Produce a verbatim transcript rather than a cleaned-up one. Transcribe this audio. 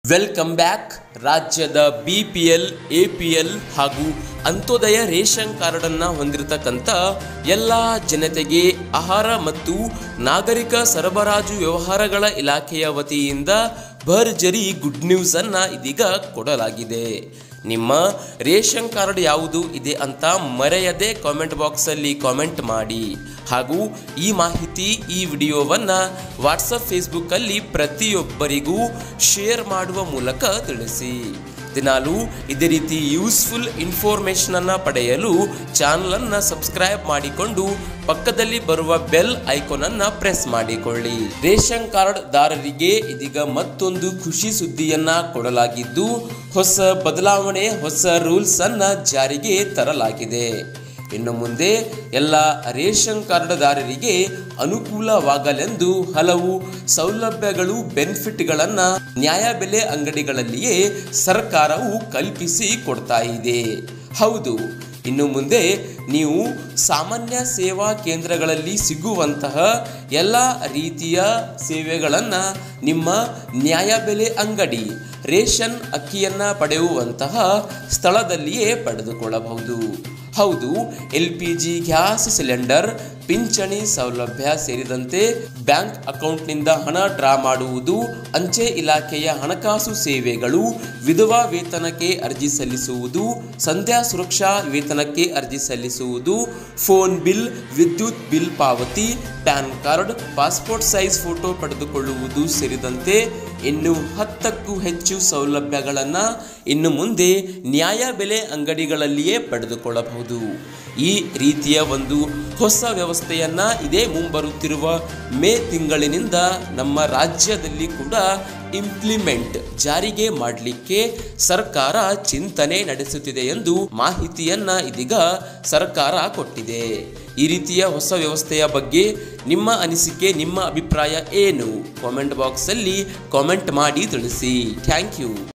Welcome back. ರಾಜ್ಯದ B P L, A P L ಹಾಗೂ ಅಂತ್ಯೋದಯ ರೇಷನ್ ಕಾರ್ಡನ್ನು ಹೊಂದಿರತಕ್ಕಂಥ ಎಲ್ಲ ಜನತೆಗೆ ಆಹಾರ ಮತ್ತು ನಾಗರಿಕ ಸರಬರಾಜು ವ್ಯವಹಾರಗಳ ಇಲಾಖೆಯ ವತಿಯಿಂದ ಭರ್ಜರಿ ಗುಡ್ ನ್ಯೂಸನ್ನು ಇದೀಗ ಕೊಡಲಾಗಿದೆ. ನಿಮ್ಮ ರೇಷನ್ ಕಾರ್ಡ್ ಯಾವುದು ಇದೆ ಅಂತ ಮರೆಯದೆ ಕಾಮೆಂಟ್ ಬಾಕ್ಸಲ್ಲಿ ಕಾಮೆಂಟ್ ಮಾಡಿ. ಹಾಗೂ ಈ ಮಾಹಿತಿ ಈ ವಿಡಿಯೋವನ್ನು ವಾಟ್ಸಪ್ ಫೇಸ್ಬುಕ್ಕಲ್ಲಿ ಪ್ರತಿಯೊಬ್ಬರಿಗೂ ಶೇರ್ ಮಾಡುವ ಮೂಲಕ ತಿಳಿಸಿ. ದಿನಾಲು ಇದೇ ರೀತಿ ಯೂಸ್ಫುಲ್ ಇನ್ಫಾರ್ಮೇಷನನ್ನು ಪಡೆಯಲು ಚಾನಲನ್ನು ಸಬ್ಸ್ಕ್ರೈಬ್ ಮಾಡಿಕೊಂಡು ಪಕ್ಕದಲ್ಲಿ ಬರುವ ಬೆಲ್ ಐಕಾನನ್ನು ಪ್ರೆಸ್ ಮಾಡಿಕೊಳ್ಳಿ. ರೇಷನ್ ಕಾರ್ಡ್ ದಾರರಿಗೆ ಇದೀಗ ಮತ್ತೊಂದು ಖುಷಿ ಸುದ್ದಿಯನ್ನ ಕೊಡಲಾಗಿದ್ದು, ಹೊಸ ಬದಲಾವಣೆ, ಹೊಸ ರೂಲ್ಸ್ ಅನ್ನ ಜಾರಿಗೆ ತರಲಾಗಿದೆ. ಇನ್ನು ಮುಂದೆ ಎಲ್ಲ ರೇಷನ್ ಕಾರ್ಡ್ದಾರರಿಗೆ ಅನುಕೂಲವಾಗಲೆಂದು ಹಲವು ಸೌಲಭ್ಯಗಳು, ಬೆನಿಫಿಟ್ಗಳನ್ನು ನ್ಯಾಯಬೆಲೆ ಅಂಗಡಿಗಳಲ್ಲಿಯೇ ಸರ್ಕಾರವು ಕಲ್ಪಿಸಿ ಕೊಡ್ತಾ ಇದೆ. ಹೌದು, ಇನ್ನು ಮುಂದೆ ನೀವು ಸಾಮಾನ್ಯ ಸೇವಾ ಕೇಂದ್ರಗಳಲ್ಲಿ ಸಿಗುವಂತಹ ಎಲ್ಲ ರೀತಿಯ ಸೇವೆಗಳನ್ನು ನಿಮ್ಮ ನ್ಯಾಯಬೆಲೆ ಅಂಗಡಿ, ರೇಷನ್ ಅಕ್ಕಿಯನ್ನು ಪಡೆಯುವಂತಹ ಸ್ಥಳದಲ್ಲಿಯೇ ಪಡೆದುಕೊಳ್ಳಬಹುದು. ಹೌದು, L P G gas cylinder, ಪಿಂಚಣಿ ಸೌಲಭ್ಯ ಸೇರಿದಂತೆ ಬ್ಯಾಂಕ್ ಅಕೌಂಟ್ನಿಂದ ಹಣ ಡ್ರಾ ಮಾಡುವುದು, ಅಂಚೆ ಇಲಾಖೆಯ ಹಣಕಾಸು ಸೇವೆಗಳು, ವಿಧವಾ ವೇತನಕ್ಕೆ ಅರ್ಜಿ ಸಲ್ಲಿಸುವುದು, ಸಂಧ್ಯಾ ಸುರಕ್ಷಾ ವೇತನಕ್ಕೆ ಅರ್ಜಿ ಸಲ್ಲಿಸುವುದು, ಫೋನ್ ಬಿಲ್, ವಿದ್ಯುತ್ ಬಿಲ್ ಪಾವತಿ, PAN card, passport size photo ಪಡೆದುಕೊಳ್ಳುವುದು ಸೇರಿದಂತೆ ಇನ್ನು ಹತ್ತಕ್ಕೂ ಹೆಚ್ಚು ಸೌಲಭ್ಯಗಳನ್ನು ಇನ್ನು ಮುಂದೆ ನ್ಯಾಯಬೆಲೆ ಅಂಗಡಿಗಳಲ್ಲಿಯೇ ಪಡೆದುಕೊಳ್ಳಬಹುದು. ಈ ರೀತಿಯ ಒಂದು ಹೊಸ ವ್ಯವಸ್ಥೆಯನ್ನು ಇದೇ ಮುಂಬರುತ್ತಿರುವ ಮೇ ತಿಂಗಳಿನಿಂದ ನಮ್ಮ ರಾಜ್ಯದಲ್ಲಿ ಕೂಡ ಇಂಪ್ಲಿಮೆಂಟ್ ಜಾರಿಗೆ ಮಾಡಲಿಕ್ಕೆ ಸರ್ಕಾರ ಚಿಂತನೆ ನಡೆಸುತ್ತಿದೆ ಎಂದು ಮಾಹಿತಿಯನ್ನ ಇದೀಗ ಸರ್ಕಾರ ಕೊಟ್ಟಿದೆ. ಈ ರೀತಿಯ ಹೊಸ ವ್ಯವಸ್ಥೆಯ ಬಗ್ಗೆ ನಿಮ್ಮ ಅನಿಸಿಕೆ, ನಿಮ್ಮ ಅಭಿಪ್ರಾಯ ಏನು? ಕಾಮೆಂಟ್ ಬಾಕ್ಸಲ್ಲಿ ಕಾಮೆಂಟ್ ಮಾಡಿ ತಿಳಿಸಿ. Thank you.